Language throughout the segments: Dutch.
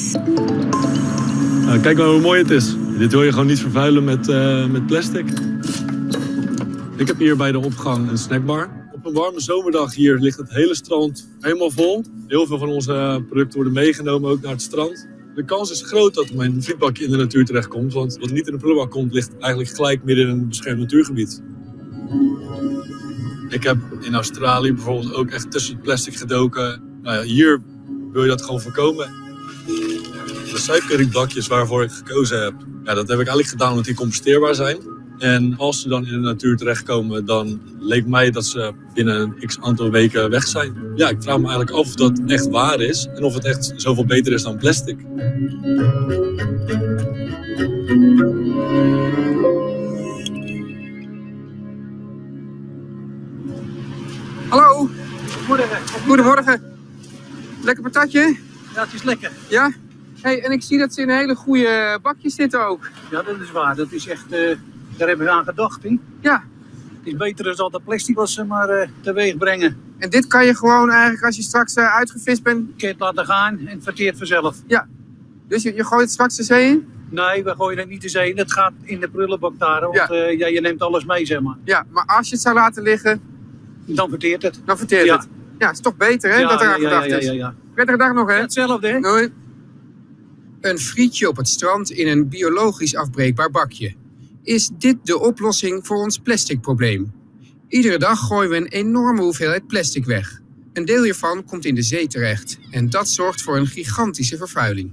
Nou, kijk maar hoe mooi het is. Dit wil je gewoon niet vervuilen met plastic. Ik heb hier bij de opgang een snackbar. Op een warme zomerdag hier ligt het hele strand helemaal vol. Heel veel van onze producten worden meegenomen ook naar het strand. De kans is groot dat mijn frietbakje in de natuur terechtkomt. Want wat niet in de prullenbak komt, ligt eigenlijk gelijk midden in een beschermd natuurgebied. Ik heb in Australië bijvoorbeeld ook echt tussen het plastic gedoken. Nou ja, hier wil je dat gewoon voorkomen. De suikerrietbakjes waarvoor ik gekozen heb, ja, dat heb ik eigenlijk gedaan omdat die composteerbaar zijn. En als ze dan in de natuur terechtkomen, dan leek mij dat ze binnen een x aantal weken weg zijn. Ja, ik vraag me eigenlijk af of dat echt waar is en of het echt zoveel beter is dan plastic. Hallo. Goedemorgen. Goedemorgen. Lekker patatje? Ja, het is lekker. Ja? Hey, en ik zie dat ze in hele goede bakjes zitten ook. Ja, dat is waar. Dat is echt, daar hebben we aan gedacht. Hè? Ja. Het is beter dan al dat plastic wat ze maar teweeg brengen. En dit kan je gewoon eigenlijk als je straks uitgevist bent... Je kunt het laten gaan en het verteert vanzelf. Ja. Dus je gooit het straks de zee in? Nee, we gooien het niet de zee in. Het gaat in de prullenbak daar. Want ja, je neemt alles mee, zeg maar. Ja, maar als je het zou laten liggen... Dan verteert het. Dan verteert het. Ja, het is toch beter hè, dat er aan gedacht is. Prettige dag nog hè. Hetzelfde hè. Doei. Een frietje op het strand in een biologisch afbreekbaar bakje. Is dit de oplossing voor ons plastic probleem? Iedere dag gooien we een enorme hoeveelheid plastic weg. Een deel hiervan komt in de zee terecht. En dat zorgt voor een gigantische vervuiling.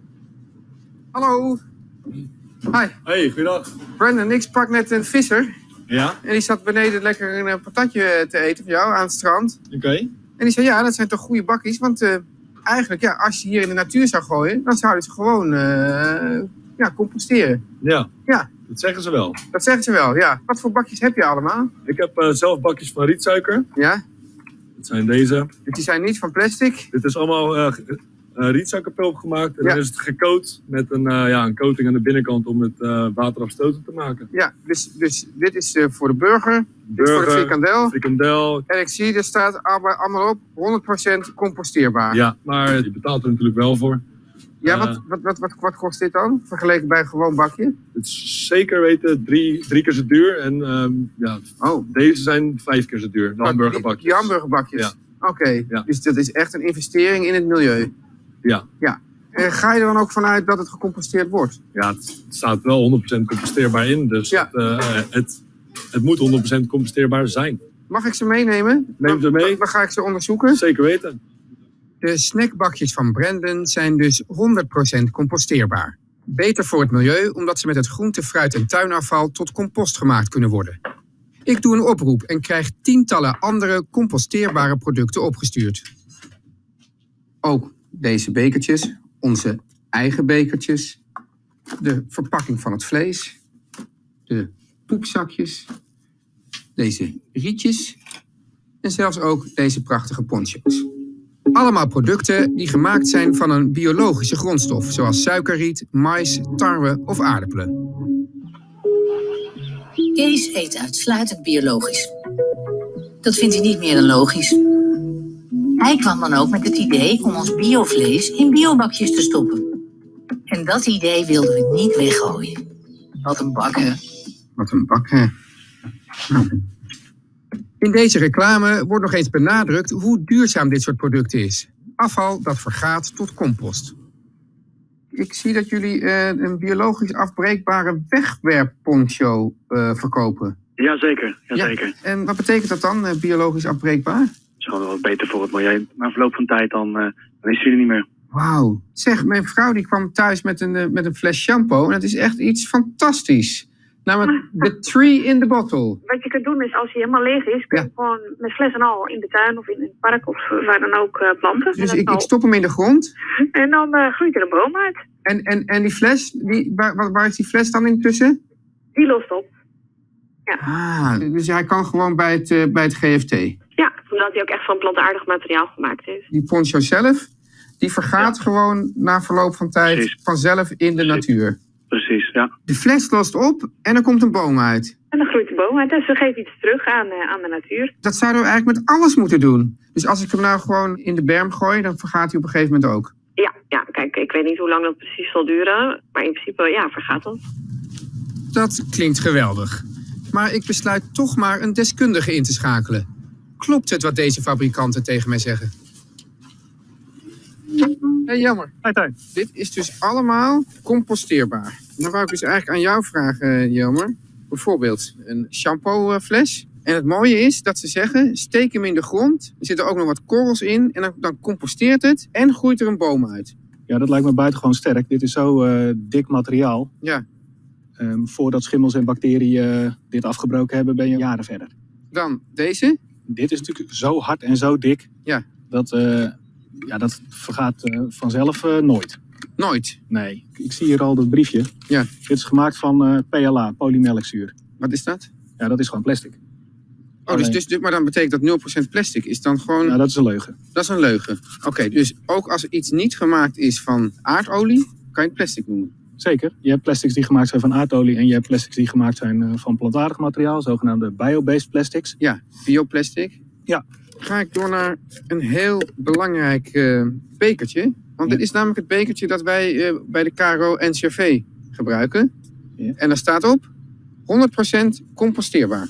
Hallo. Hi. Hey, goeiedag. Brandon, ik sprak net een visser. Ja? En die zat beneden lekker een patatje te eten voor jou aan het strand. Oké. En die zei, ja, dat zijn toch goede bakjes. Want eigenlijk, ja, als je hier in de natuur zou gooien, dan zouden ze gewoon composteren. Ja. Ja. Dat zeggen ze wel. Dat zeggen ze wel, ja. Wat voor bakjes heb je allemaal? Ik heb zelf bakjes van rietsuiker. Ja. Dat zijn deze. Die zijn niet van plastic. Dit is allemaal rietsuikerpulp gemaakt. En dan is het gecoat met een coating aan de binnenkant om het waterafstotend te maken. Ja, dus dit is voor de burger. Dit is voor de frikandel. En ik zie, er staat allemaal op 100% composteerbaar. Ja, maar je betaalt er natuurlijk wel voor. Ja, wat kost dit dan? Vergeleken bij een gewoon bakje? Het is zeker weten drie keer zo duur. En deze zijn 5 keer zo duur. De hamburgerbakjes. Die hamburgerbakjes? Ja. Oké, ja. Dus dat is echt een investering in het milieu. Ja. Ja. En ga je er dan ook vanuit dat het gecomposteerd wordt? Ja, het staat wel 100% composteerbaar in. Dus ja. Het moet 100% composteerbaar zijn. Mag ik ze meenemen? Neem ze mee. Dan ga ik ze onderzoeken. Zeker weten. De snackbakjes van Brandon zijn dus 100% composteerbaar. Beter voor het milieu, omdat ze met het groente, fruit en tuinafval tot compost gemaakt kunnen worden. Ik doe een oproep en krijg tientallen andere composteerbare producten opgestuurd. Ook deze bekertjes, onze eigen bekertjes, de verpakking van het vlees, de poepzakjes, deze rietjes en zelfs ook deze prachtige poncho's. Allemaal producten die gemaakt zijn van een biologische grondstof, zoals suikerriet, mais, tarwe of aardappelen. Kees eet uitsluitend biologisch. Dat vindt hij niet meer dan logisch. Hij kwam dan ook met het idee om ons biovlees in biobakjes te stoppen. En dat idee wilden we niet weggooien. Wat een bak, hè? Wat een bak, hè? In deze reclame wordt nog eens benadrukt hoe duurzaam dit soort producten is. Afval dat vergaat tot compost. Ik zie dat jullie een biologisch afbreekbare wegwerpponcho verkopen. Jazeker, jazeker. Ja. En wat betekent dat dan, biologisch afbreekbaar? Het is gewoon wat beter voor het milieu. Na verloop van tijd dan is hij er niet meer. Wauw. Zeg, mijn vrouw die kwam thuis met een fles shampoo en het is echt iets fantastisch. Namelijk the tree in the bottle. Wat je kunt doen is, als hij helemaal leeg is, kun je gewoon met fles en al in de tuin of in het park of waar dan ook planten. Dus ik stop hem in de grond. En dan groeit er een boom uit. En die fles, waar is die fles dan intussen? Die lost op. Ja. Ah, dus hij kan gewoon bij het GFT? Ja, omdat hij ook echt van plantaardig materiaal gemaakt is. Die poncho zelf, die vergaat gewoon na verloop van tijd vanzelf in de natuur. Precies, ja. De fles lost op en er komt een boom uit. En dan groeit de boom uit. Dus we geven iets terug aan de natuur. Dat zouden we eigenlijk met alles moeten doen. Dus als ik hem nou gewoon in de berm gooi, dan vergaat hij op een gegeven moment ook. Ja, kijk, Ik weet niet hoe lang dat precies zal duren, maar in principe, ja, vergaat dat. Dat klinkt geweldig. Maar ik besluit toch maar een deskundige in te schakelen. Klopt het wat deze fabrikanten tegen mij zeggen? Hey, jammer. Hey, Tijn. Dit is dus allemaal composteerbaar. Dan wou ik dus eigenlijk aan jou vragen, Jelmer. Bijvoorbeeld een shampoofles. En het mooie is dat ze zeggen, steek hem in de grond. Er zitten ook nog wat korrels in. En dan composteert het en groeit er een boom uit. Ja, dat lijkt me buitengewoon sterk. Dit is zo dik materiaal. Ja. Voordat schimmels en bacteriën dit afgebroken hebben, ben je jaren verder. Dan deze. Dit is natuurlijk zo hard en zo dik. Ja. Dat vergaat vanzelf nooit. Nooit. Nee. Ik zie hier al dat briefje. Ja. Dit is gemaakt van PLA, polymelkzuur. Wat is dat? Ja, dat is gewoon plastic. Oh, maar dan betekent dat 0% plastic is dan gewoon... Ja, dat is een leugen. Dat is een leugen. Oké, dus ook als iets niet gemaakt is van aardolie, kan je het plastic noemen? Zeker. Je hebt plastics die gemaakt zijn van aardolie en je hebt plastics die gemaakt zijn van plantaardig materiaal, zogenaamde bio-based plastics. Ja, bioplastic. Ja. Ga ik door naar een heel belangrijk bekertje. Want dit is namelijk het bekertje dat wij bij de KRO-NCRV gebruiken. Ja. En daar staat op 100% composteerbaar.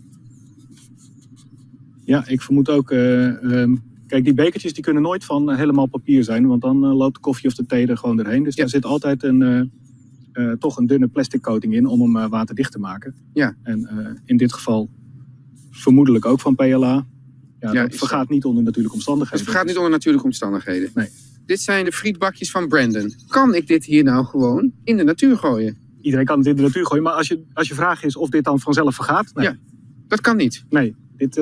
Ja, ik vermoed ook... kijk, die bekertjes die kunnen nooit van helemaal papier zijn, want dan loopt de koffie of de thee er gewoon doorheen. Dus daar zit altijd toch een dunne plastic coating in om hem waterdicht te maken. Ja. En in dit geval vermoedelijk ook van PLA. Ja, dat vergaat niet onder natuurlijke omstandigheden. Het vergaat niet onder natuurlijke omstandigheden. Nee. Dit zijn de frietbakjes van Brandon. Kan ik dit hier nou gewoon in de natuur gooien? Iedereen kan het in de natuur gooien, maar als je vraag is of dit dan vanzelf vergaat... Nee. Ja, dat kan niet. Nee,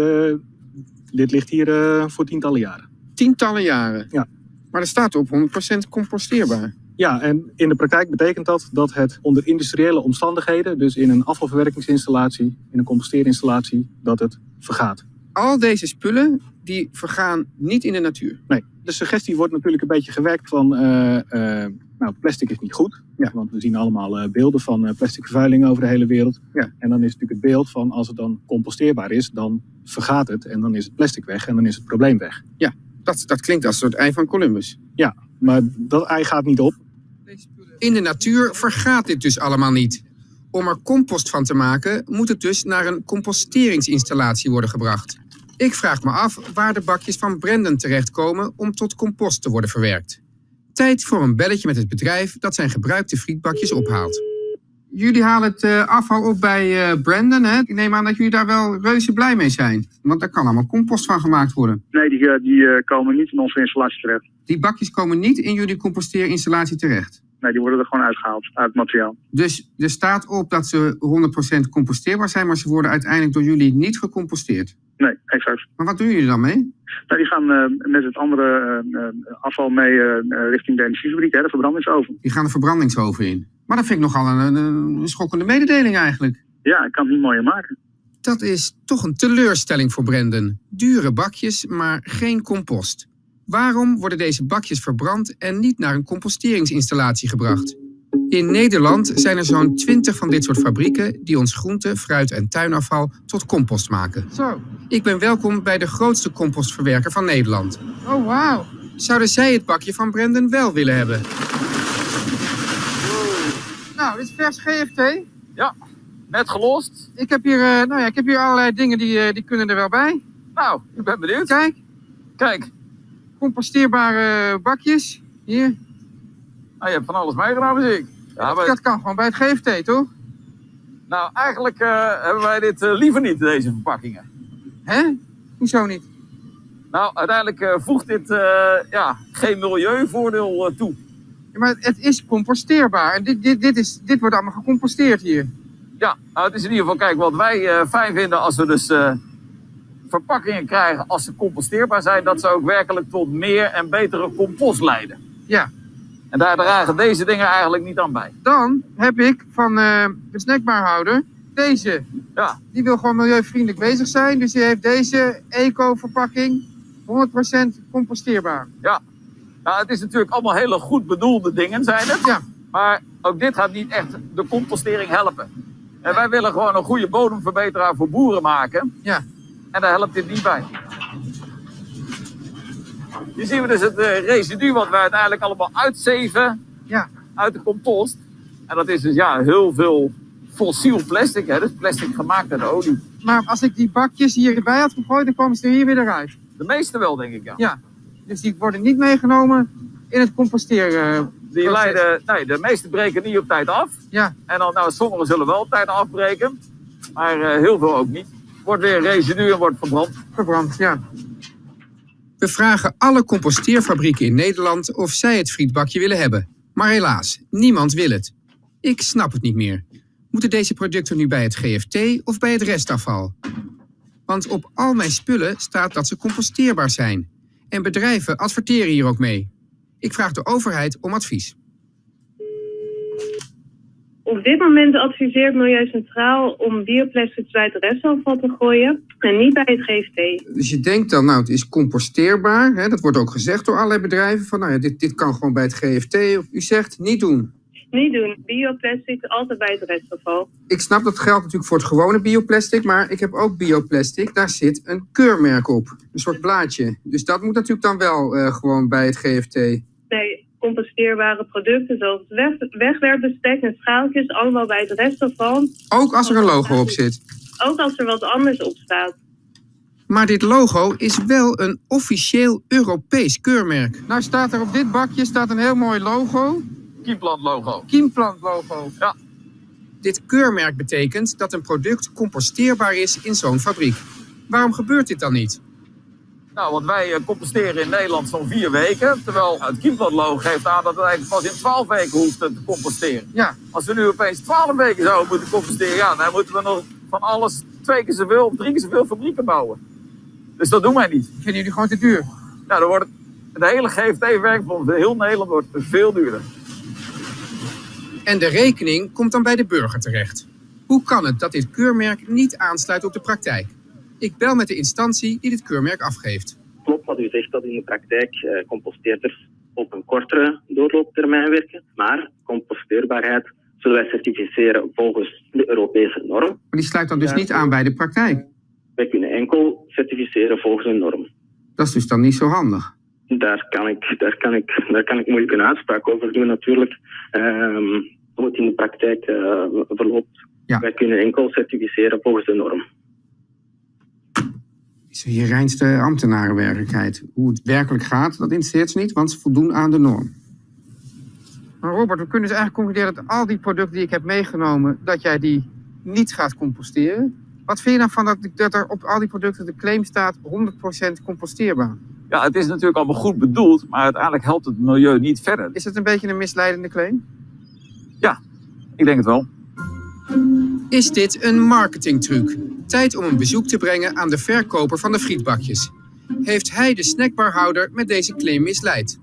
dit ligt hier voor tientallen jaren. Tientallen jaren? Ja. Maar er staat op 100% composteerbaar. Ja, en in de praktijk betekent dat het onder industriële omstandigheden, dus in een afvalverwerkingsinstallatie, in een composteerinstallatie, dat het vergaat. Al deze spullen, die vergaan niet in de natuur? Nee, de suggestie wordt natuurlijk een beetje gewerkt van, plastic is niet goed. Ja. Want we zien allemaal beelden van plastic vervuiling over de hele wereld. Ja. En dan is natuurlijk het beeld van, als het dan composteerbaar is, dan vergaat het en dan is het plastic weg en dan is het probleem weg. Ja, dat klinkt als een soort ei van Columbus. Ja, maar dat ei gaat niet op. In de natuur vergaat dit dus allemaal niet. Om er compost van te maken, moet het dus naar een composteringsinstallatie worden gebracht. Ik vraag me af waar de bakjes van Brandon terechtkomen om tot compost te worden verwerkt. Tijd voor een belletje met het bedrijf dat zijn gebruikte frietbakjes ophaalt. Jullie halen het afval op bij Brandon, hè? Ik neem aan dat jullie daar wel reuze blij mee zijn. Want daar kan allemaal compost van gemaakt worden. Nee, die komen niet in onze installatie terecht. Die bakjes komen niet in jullie composteerinstallatie terecht? Nee, die worden er gewoon uitgehaald, uit het materiaal. Dus er staat op dat ze 100% composteerbaar zijn, maar ze worden uiteindelijk door jullie niet gecomposteerd? Nee, exact. Maar wat doen jullie dan mee? Nou, die gaan met het andere afval mee richting de energiefabriek, de verbrandingsoven. Die gaan de verbrandingsoven in. Maar dat vind ik nogal een schokkende mededeling eigenlijk. Ja, ik kan het niet mooier maken. Dat is toch een teleurstelling voor Brandon. Dure bakjes, maar geen compost. Waarom worden deze bakjes verbrand en niet naar een composteringsinstallatie gebracht? In Nederland zijn er zo'n 20 van dit soort fabrieken die ons groente, fruit en tuinafval tot compost maken. Zo. Ik ben welkom bij de grootste compostverwerker van Nederland. Oh, wauw. Zouden zij het bakje van Brandon wel willen hebben? Nou, dit is vers GFT. Ja, net gelost. Ik heb hier allerlei dingen die kunnen er wel bij. Nou, ik ben benieuwd. Kijk. Composteerbare bakjes. Hier. Nou, je hebt van alles meegenomen, zie ik. Ja, dat kan gewoon bij het GFT, toch? Nou, eigenlijk hebben wij dit liever niet, deze verpakkingen. Hè? Hoezo niet? Nou, uiteindelijk voegt dit geen milieuvoordeel toe. Ja, maar het is composteerbaar. En dit wordt allemaal gecomposteerd hier. Ja, nou, het is in ieder geval, kijk, wat wij fijn vinden als we dus verpakkingen krijgen als ze composteerbaar zijn, dat ze ook werkelijk tot meer en betere compost leiden. Ja. En daar dragen deze dingen eigenlijk niet aan bij. Dan heb ik van de snackbarhouder deze. Ja. Die wil gewoon milieuvriendelijk bezig zijn. Dus die heeft deze eco-verpakking. 100% composteerbaar. Ja. Nou, het is natuurlijk allemaal hele goed bedoelde dingen, zijn het. Ja. Maar ook dit gaat niet echt de compostering helpen. En wij willen gewoon een goede bodemverbeteraar voor boeren maken. Ja. En daar helpt dit niet bij. Hier zien we dus het residu wat we uiteindelijk allemaal uitzeven uit de compost. En dat is dus heel veel fossiel plastic, hè? Dus plastic gemaakt uit olie. Maar als ik die bakjes hier erbij had gegooid, dan komen ze er hier weer eruit. De meeste wel, denk ik, Ja, dus die worden niet meegenomen in het composteren. Die leiden, nee, de meeste breken niet op tijd af. Ja. En dan, sommigen zullen wel op tijd afbreken, maar heel veel ook niet. Wordt weer residu en wordt verbrand. Verbrand, ja. We vragen alle composteerfabrieken in Nederland of zij het frietbakje willen hebben. Maar helaas, niemand wil het. Ik snap het niet meer. Moeten deze producten nu bij het GFT of bij het restafval? Want op al mijn spullen staat dat ze composteerbaar zijn. En bedrijven adverteren hier ook mee. Ik vraag de overheid om advies. Op dit moment adviseert Milieu Centraal om bioplastics bij het restafval te gooien en niet bij het GFT. Dus je denkt dan, nou, het is composteerbaar. Hè? Dat wordt ook gezegd door allerlei bedrijven. Van, nou ja, dit kan gewoon bij het GFT. Of u zegt, niet doen. Niet doen. Bioplastics altijd bij het restafval. Ik snap dat geldt natuurlijk voor het gewone bioplastic, maar ik heb ook bioplastic. Daar zit een keurmerk op. Een soort blaadje. Dus dat moet natuurlijk dan wel gewoon bij het GFT. Nee, composteerbare producten zoals wegwerpbestek en schaaltjes allemaal bij het restafval. Ook als er een logo op zit? Ook als er wat anders op staat. Maar dit logo is wel een officieel Europees keurmerk. Nou staat er op dit bakje een heel mooi logo. Kiemplant logo. Kiemplant logo. Ja. Dit keurmerk betekent dat een product composteerbaar is in zo'n fabriek. Waarom gebeurt dit dan niet? Nou, want wij composteren in Nederland zo'n 4 weken. Terwijl het Kiemplant logo geeft aan dat het eigenlijk pas in 12 weken hoeft te composteren. Ja. Als we nu opeens 12 weken zouden moeten composteren, dan moeten we nog van alles 2 keer zoveel of 3 keer zoveel fabrieken bouwen. Dus dat doen wij niet. Vinden jullie gewoon te duur? Nou, dan wordt het hele GFT-werk van heel Nederland wordt veel duurder. En de rekening komt dan bij de burger terecht. Hoe kan het dat dit keurmerk niet aansluit op de praktijk? Ik bel met de instantie die dit keurmerk afgeeft. Klopt wat u zegt dat in de praktijk composteerders op een kortere doorlooptermijn werken. Maar composteerbaarheid zullen wij certificeren volgens de Europese norm. Maar die sluit dan dus niet aan bij de praktijk? Wij kunnen enkel certificeren volgens een norm. Dat is dus dan niet zo handig? Daar kan ik moeilijk een uitspraak over doen natuurlijk. Hoe het in de praktijk verloopt. Ja. Wij kunnen enkel certificeren volgens de norm. Is hier reinste ambtenarenwerkelijkheid. Hoe het werkelijk gaat, dat interesseert ze niet, want ze voldoen aan de norm. Maar Robert, we kunnen dus eigenlijk concluderen dat al die producten die ik heb meegenomen, dat jij die niet gaat composteren. Wat vind je dan van dat er op al die producten de claim staat 100% composteerbaar? Ja, het is natuurlijk allemaal goed bedoeld, maar uiteindelijk helpt het milieu niet verder. Is het een beetje een misleidende claim? Ja, ik denk het wel. Is dit een marketingtruc? Tijd om een bezoek te brengen aan de verkoper van de frietbakjes. Heeft hij de snackbarhouder met deze claim misleid?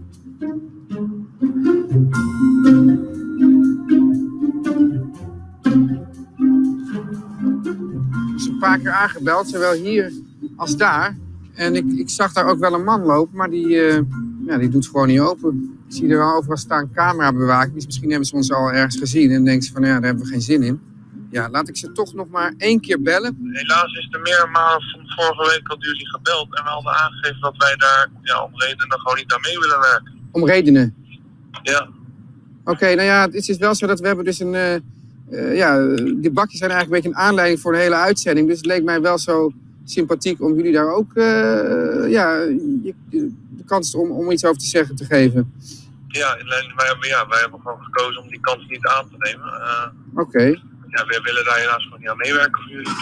Ik is een paar keer aangebeld, zowel hier als daar. En ik zag daar ook wel een man lopen, maar die doet gewoon niet open. Ik zie er al overal staan camerabewaking. Dus misschien hebben ze ons al ergens gezien en denken ze van ja, daar hebben we geen zin in. Ja, laat ik ze toch nog maar 1 keer bellen. Helaas is er meerdere malen van vorige week al jullie gebeld. En we hadden aangegeven dat wij daar om redenen gewoon niet aan mee willen werken. Om redenen? Ja. Oké, nou ja, het is wel zo dat we hebben dus een... die bakjes zijn eigenlijk een beetje een aanleiding voor de hele uitzending. Dus het leek mij wel zo sympathiek om jullie daar ook de kans om iets over te zeggen te geven. Ja, wij hebben gewoon gekozen om die kans niet aan te nemen. Oké. Ja, we willen daar helaas gewoon niet aan meewerken voor jullie.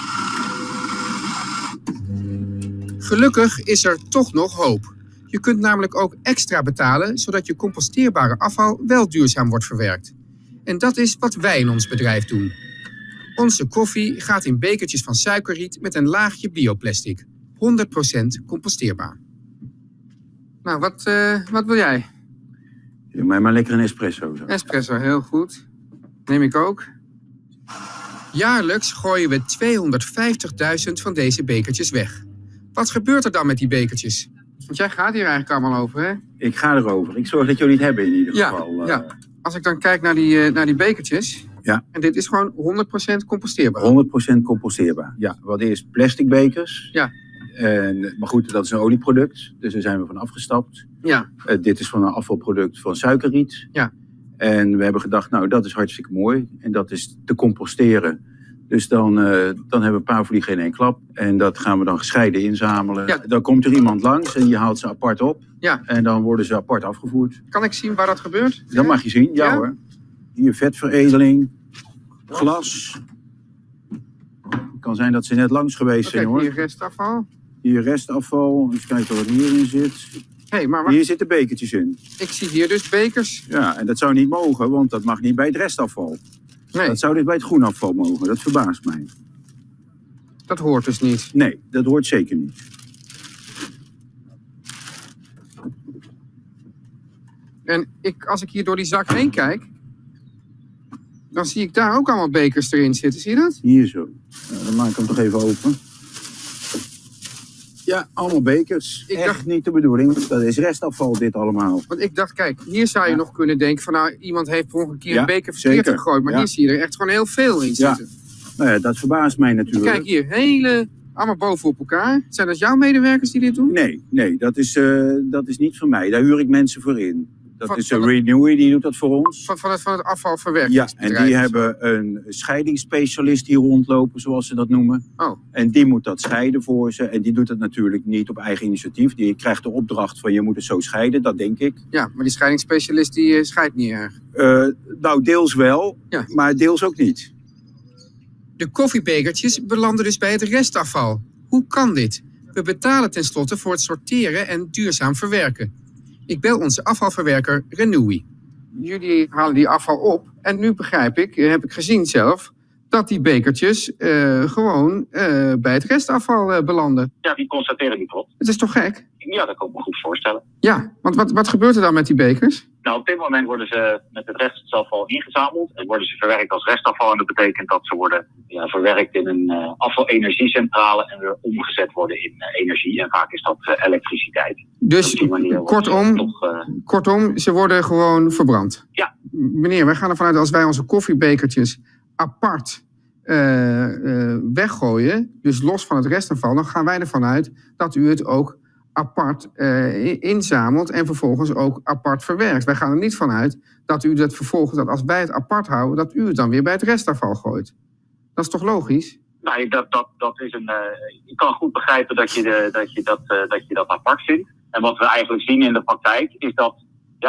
Gelukkig is er toch nog hoop. Je kunt namelijk ook extra betalen, zodat je composteerbare afval wel duurzaam wordt verwerkt. En dat is wat wij in ons bedrijf doen. Onze koffie gaat in bekertjes van suikerriet met een laagje bioplastic. 100% composteerbaar. Nou, wat wil jij? Doe mij maar lekker een espresso. Zo. Espresso, heel goed. Neem ik ook. Jaarlijks gooien we 250.000 van deze bekertjes weg. Wat gebeurt er dan met die bekertjes? Want jij gaat hier eigenlijk allemaal over, hè? Ik ga erover. Ik zorg dat jullie het hebben in ieder geval. Ja. Als ik dan kijk naar die bekertjes... Ja. En dit is gewoon 100% composteerbaar? 100% composteerbaar. Ja, wat eerst plastic bekers. Ja. Maar goed, dat is een olieproduct, dus daar zijn we van afgestapt. Ja. Dit is van een afvalproduct van suikerriet. Ja. En we hebben gedacht, nou, dat is hartstikke mooi. En dat is te composteren. Dus dan hebben we een paar vliegen in één klap. En dat gaan we dan gescheiden inzamelen. Ja. Dan komt er iemand langs en die haalt ze apart op. Ja. En dan worden ze apart afgevoerd. Kan ik zien waar dat gebeurt? Dat mag je zien, ja hoor. Hier vetveredeling, glas. Het kan zijn dat ze net langs geweest zijn hoor. Hier restafval. Hier restafval. Eens kijken wat hierin zit. Hey, maar hier zitten bekertjes in. Ik zie hier dus bekers. Ja, en dat zou niet mogen, want dat mag niet bij het restafval. Nee. Dat zou dus bij het groenafval mogen. Dat verbaast mij. Dat hoort dus niet? Nee, dat hoort zeker niet. En als ik hier door die zak heen kijk, dan zie ik daar ook allemaal bekers erin zitten. Zie je dat? Hier zo. Ja, dan maak ik hem toch even open. Ja, allemaal bekers. Echt niet de bedoeling. Dat is restafval dit allemaal. Want ik dacht, kijk, hier zou je nog kunnen denken van nou, iemand heeft voor een keer een beker verkeerd gegooid. Maar hier zie je er echt gewoon heel veel in zitten. Nou ja, dat verbaast mij natuurlijk. Kijk hier, allemaal bovenop elkaar. Zijn dat jouw medewerkers die dit doen? Nee, dat is niet van mij. Daar huur ik mensen voor in. Dat is Renewy, die doet dat voor ons. Van het afvalverwerkingsbedrijf? Ja, en die hebben een scheidingsspecialist hier rondlopen, zoals ze dat noemen. Oh. En die moet dat scheiden voor ze. En die doet het natuurlijk niet op eigen initiatief. Die krijgt de opdracht van je moet het zo scheiden, dat denk ik. Ja, maar die scheidingsspecialist die scheidt niet erg. Nou, deels wel, maar deels ook niet. De koffiebekertjes belanden dus bij het restafval. Hoe kan dit? We betalen tenslotte voor het sorteren en duurzaam verwerken. Ik bel onze afvalverwerker Renewy. Jullie halen die afval op en nu begrijp ik, heb ik gezien zelf, dat die bekertjes gewoon bij het restafval belanden. Ja, die constateren die klopt. Het is toch gek? Ja, dat kan ik me goed voorstellen. Ja, want wat gebeurt er dan met die bekers? Nou, op dit moment worden ze met het restafval ingezameld en worden ze verwerkt als restafval. En dat betekent dat ze worden verwerkt in een afvalenergiecentrale en weer omgezet worden in energie. En vaak is dat elektriciteit. Dus kortom, ze worden gewoon verbrand? Ja. Meneer, wij gaan ervan uit als wij onze koffiebekertjes apart weggooien, dus los van het restafval, dan gaan wij ervan uit dat u het ook apart inzamelt en vervolgens ook apart verwerkt. Wij gaan er niet van uit dat u dat vervolgens, dat als wij het apart houden, dat u het dan weer bij het restafval gooit. Dat is toch logisch? Nee, dat is een. Ik kan goed begrijpen dat je dat apart vindt. En wat we eigenlijk zien in de praktijk is dat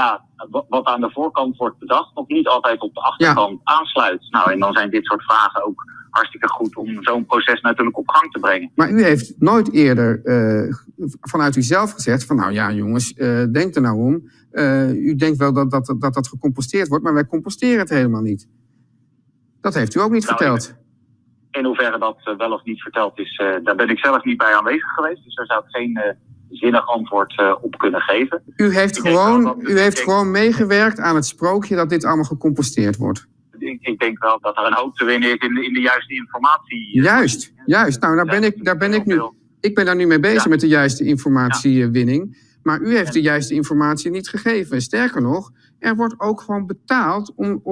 wat aan de voorkant wordt bedacht, nog niet altijd op de achterkant aansluit. Nou, en dan zijn dit soort vragen ook hartstikke goed om zo'n proces natuurlijk op gang te brengen. Maar u heeft nooit eerder vanuit uzelf gezegd van nou ja jongens, denk er nou om. U denkt wel dat gecomposteerd wordt, maar wij composteren het helemaal niet. Dat heeft u ook niet verteld. In hoeverre dat wel of niet verteld is, daar ben ik zelf niet bij aanwezig geweest. Dus daar zou ik geen zinnig antwoord op kunnen geven. U heeft gewoon meegewerkt aan het sprookje dat dit allemaal gecomposteerd wordt. Ik denk wel dat er een hoop te winnen is in de juiste informatie. Juist. Nou, daar ben ik nu. Ik ben daar nu mee bezig met de juiste informatiewinning. Maar u heeft de juiste informatie niet gegeven. Sterker nog, er wordt ook gewoon betaald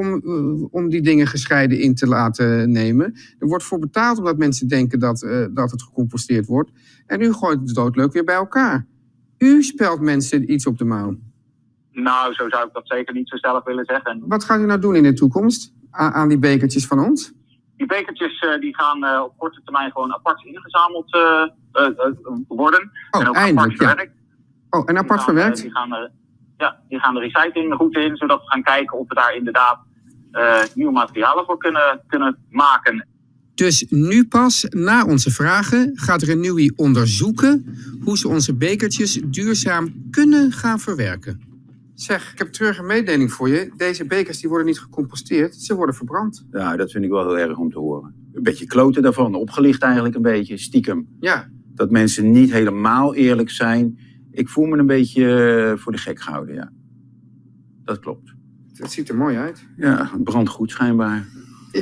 om die dingen gescheiden in te laten nemen. Er wordt voor betaald omdat mensen denken dat het gecomposteerd wordt. En u gooit het doodleuk weer bij elkaar. U spelt mensen iets op de mouw. Nou, zo zou ik dat zeker niet zo zelf willen zeggen. Wat gaat u nou doen in de toekomst aan die bekertjes van ons? Die bekertjes die gaan op korte termijn gewoon apart ingezameld worden. En ook eindelijk, apart verwerkt. En apart verwerkt? Die gaan de recyclingroute in, zodat we gaan kijken of we daar inderdaad nieuwe materialen voor kunnen maken. Dus nu pas, na onze vragen, gaat Renewy onderzoeken hoe ze onze bekertjes duurzaam kunnen gaan verwerken. Zeg, ik heb terug een mededeling voor je. Deze bekers die worden niet gecomposteerd, ze worden verbrand. Ja, dat vind ik wel heel erg om te horen. Een beetje kloten daarvan, opgelicht eigenlijk een beetje, stiekem. Ja. Dat mensen niet helemaal eerlijk zijn. Ik voel me een beetje voor de gek gehouden, ja. Dat klopt. Het ziet er mooi uit. Ja, het brandt goed schijnbaar. Ja.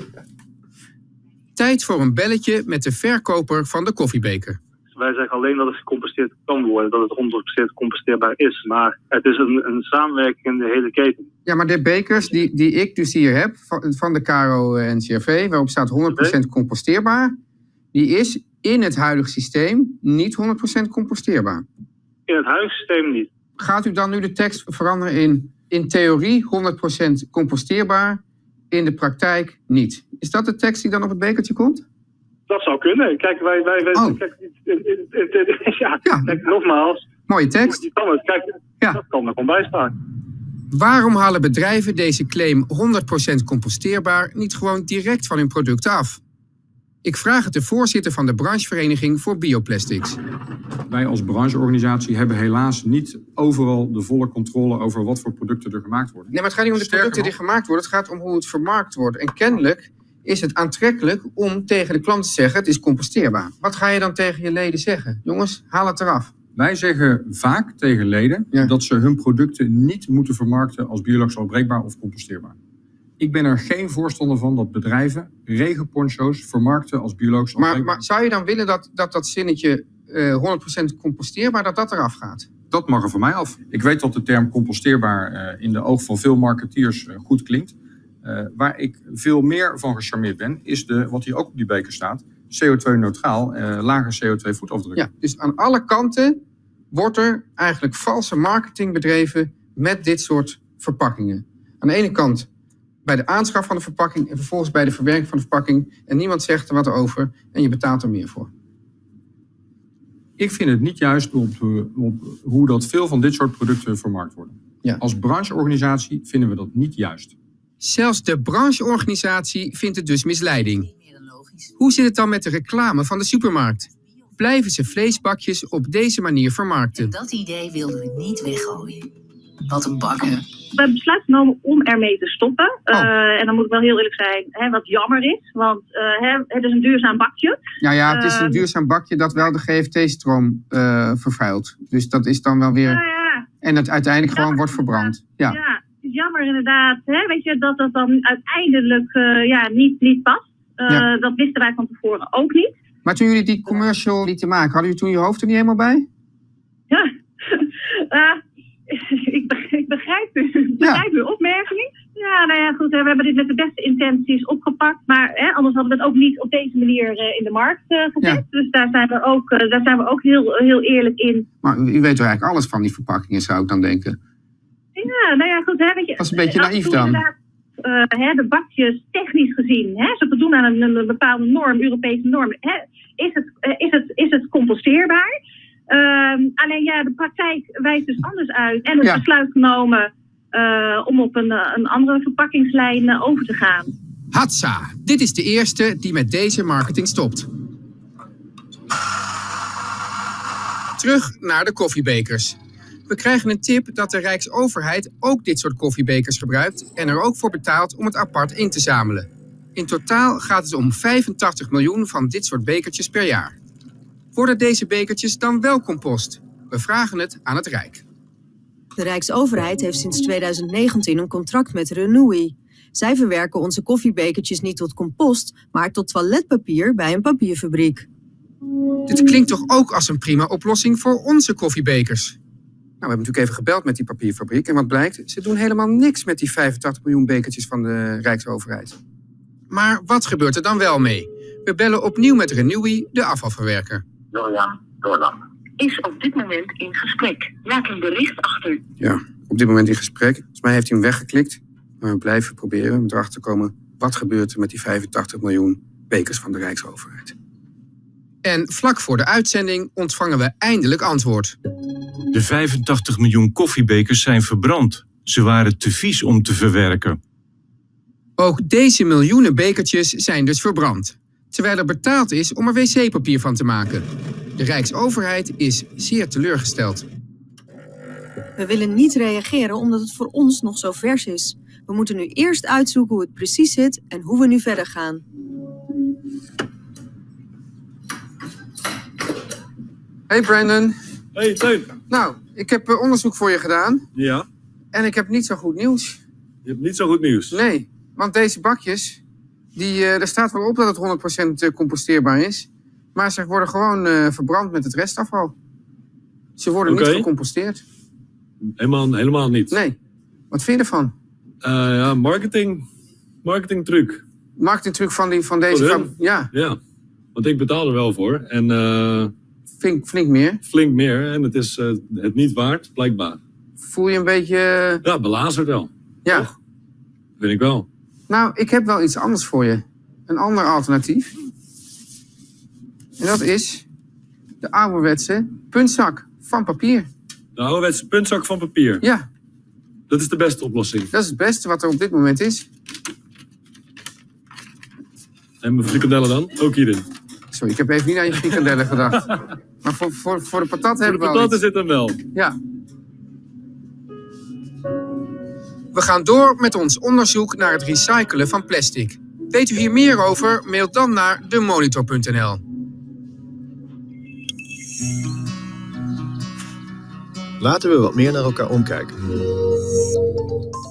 Tijd voor een belletje met de verkoper van de koffiebeker. Wij zeggen alleen dat het gecomposteerd kan worden, dat het 100% composteerbaar is. Maar het is een samenwerking in de hele keten. Ja, maar de bekers die ik dus hier heb, van de KRO-NCRV, waarop staat 100% composteerbaar, die is in het huidige systeem niet 100% composteerbaar. In het huidige systeem niet. Gaat u dan nu de tekst veranderen in theorie 100% composteerbaar, in de praktijk niet? Is dat de tekst die dan op het bekertje komt? Dat zou kunnen. Kijk, kijk, nogmaals. Mooie tekst. Dat kan er gewoon bij staan. Waarom halen bedrijven deze claim 100% composteerbaar niet gewoon direct van hun producten af? Ik vraag het de voorzitter van de branchevereniging voor bioplastics. Wij als brancheorganisatie hebben helaas niet overal de volle controle over wat voor producten er gemaakt worden. Nee, maar het gaat niet om de producten die gemaakt worden. Het gaat om hoe het vermarkt wordt. En kennelijk is het aantrekkelijk om tegen de klant te zeggen, het is composteerbaar. Wat ga je dan tegen je leden zeggen? Jongens, haal het eraf. Wij zeggen vaak tegen leden dat ze hun producten niet moeten vermarkten als biologisch afbreekbaar of composteerbaar. Ik ben er geen voorstander van dat bedrijven regenponcho's vermarkten als biologisch afbreekbaar. Maar zou je dan willen dat zinnetje 100% composteerbaar, dat eraf gaat? Dat mag er van mij af. Ik weet dat de term composteerbaar in de oog van veel marketeers goed klinkt. Waar ik veel meer van gecharmeerd ben, is wat hier ook op die beker staat, CO2-neutraal, lager CO2-voetafdruk. Ja, dus aan alle kanten wordt er eigenlijk valse marketing bedreven met dit soort verpakkingen. Aan de ene kant bij de aanschaf van de verpakking en vervolgens bij de verwerking van de verpakking. En niemand zegt er wat over en je betaalt er meer voor. Ik vind het niet juist op hoe dat veel van dit soort producten vermarkt worden. Ja. Als brancheorganisatie vinden we dat niet juist. Zelfs de brancheorganisatie vindt het dus misleiding. Hoe zit het dan met de reclame van de supermarkt? Blijven ze vleesbakjes op deze manier vermarkten? En dat idee wilden we niet weggooien. Wat een bakken. We hebben besluit genomen om ermee te stoppen. En dan moet ik wel heel eerlijk zijn, wat jammer is. Want het is een duurzaam bakje. Ja, het is een duurzaam bakje dat wel de GFT-stroom vervuilt. Dus dat is dan wel weer... En het uiteindelijk gewoon wordt verbrand. Ja, het is jammer inderdaad. Weet je, dat dat dan uiteindelijk niet past. Dat wisten wij van tevoren ook niet. Maar toen jullie die commercial lieten maken, hadden jullie toen je hoofd er niet helemaal bij? Ja, ik begrijp uw opmerking. Ja, nou ja, goed. We hebben dit met de beste intenties opgepakt. Maar anders hadden we het ook niet op deze manier in de markt gezet. Ja. Dus daar zijn we ook heel eerlijk in. Maar u weet toch eigenlijk alles van die verpakkingen, zou ik dan denken? Ja, nou ja, goed. Weet je, dat is een beetje naïef dan. De bakjes technisch gezien, ze voldoen aan een bepaalde norm, Europese norm. Is het composteerbaar? Alleen de praktijk wijst dus anders uit. En het besluit genomen om op een andere verpakkingslijn over te gaan. Hatsa, dit is de eerste die met deze marketing stopt. Terug naar de koffiebekers. We krijgen een tip dat de Rijksoverheid ook dit soort koffiebekers gebruikt en er ook voor betaalt om het apart in te zamelen. In totaal gaat het om 85 miljoen van dit soort bekertjes per jaar. Worden deze bekertjes dan wel compost? We vragen het aan het Rijk. De Rijksoverheid heeft sinds 2019 een contract met Renewi. Zij verwerken onze koffiebekertjes niet tot compost, maar tot toiletpapier bij een papierfabriek. Dit klinkt toch ook als een prima oplossing voor onze koffiebekers? Nou, we hebben natuurlijk even gebeld met die papierfabriek. En wat blijkt? Ze doen helemaal niks met die 85 miljoen bekertjes van de Rijksoverheid. Maar wat gebeurt er dan wel mee? We bellen opnieuw met Renewi, de afvalverwerker. Julian Doorland is op dit moment in gesprek. Laat een bericht achter. Ja, op dit moment in gesprek. Volgens mij heeft hij hem weggeklikt. Maar we blijven proberen om erachter te komen wat gebeurt er met die 85 miljoen bekers van de Rijksoverheid. En vlak voor de uitzending ontvangen we eindelijk antwoord. De 85 miljoen koffiebekers zijn verbrand. Ze waren te vies om te verwerken. Ook deze miljoenen bekertjes zijn dus verbrand. Terwijl er betaald is om er wc-papier van te maken. De Rijksoverheid is zeer teleurgesteld. We willen niet reageren omdat het voor ons nog zo vers is. We moeten nu eerst uitzoeken hoe het precies zit en hoe we nu verder gaan. Hey Brandon. Hey Teun. Nou, ik heb onderzoek voor je gedaan. Ja. En ik heb niet zo goed nieuws. Je hebt niet zo goed nieuws? Nee, want deze bakjes, er staat wel op dat het 100% composteerbaar is. Maar ze worden gewoon verbrand met het restafval. Ze worden niet gecomposteerd. Helemaal niet? Nee. Wat vind je ervan? Marketingtruc. Marketingtruc van deze... Ja. Want ik betaal er wel voor. En, flink meer? Flink meer. En het is het niet waard, blijkbaar. Voel je een beetje... Ja, belazerd wel. Ja. Toch? Vind ik wel. Nou, ik heb wel iets anders voor je. Een ander alternatief. En dat is de ouderwetse puntzak van papier. De ouderwetse puntzak van papier? Ja. Dat is de beste oplossing? Dat is het beste wat er op dit moment is. En mijn frikandellen dan? Ook hierin? Sorry, ik heb even niet aan je frikandellen gedacht. Maar voor de patat hebben we wel Voor de patat zit hem wel. Ja. We gaan door met ons onderzoek naar het recyclen van plastic. Weet u hier meer over? Mail dan naar demonitor.nl. Laten we wat meer naar elkaar omkijken.